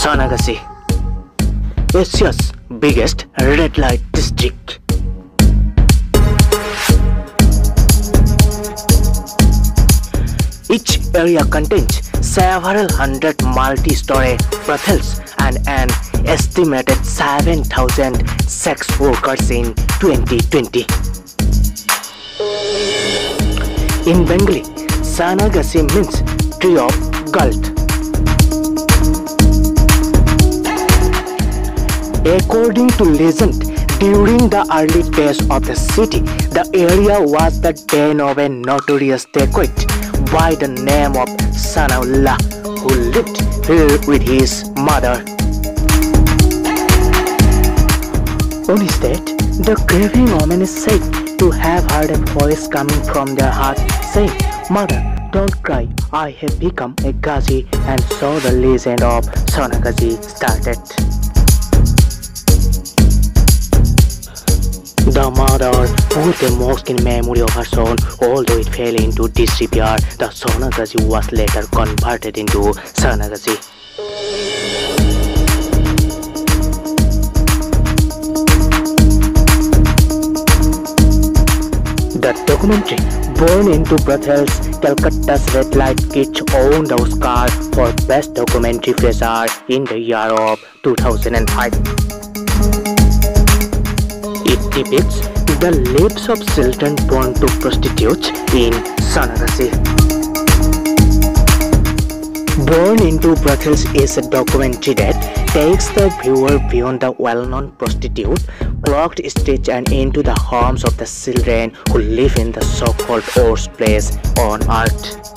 Sonagachi, Asia's biggest red light district. Each area contains several hundred multi-story brothels and an estimated 7,000 sex workers in 2020. In Bengali, Sona Gachi means tree of gold. According to legend, during the early days of the city, the area was the den of a notorious dacoit by the name of Sonagachi, who lived here with his mother. On his death, the grieving woman is said to have heard a voice coming from their heart saying, "Mother, don't cry, I have become a Gachi," and so the legend of Sona Gachi started. The mother put a mosque in memory of her son. Although it fell into disrepair, the Sona Gachi was later converted into Sonagachi. The documentary Born into Brothels, Calcutta's Red Light Kids won the Oscar for Best Documentary Feature in the year of 2005. It depicts the lives of children born to prostitutes in Sonagachi. Born into Brothels is a documentary that takes the viewer beyond the well-known prostitute, clocked streets and into the homes of the children who live in the so-called worst place on earth.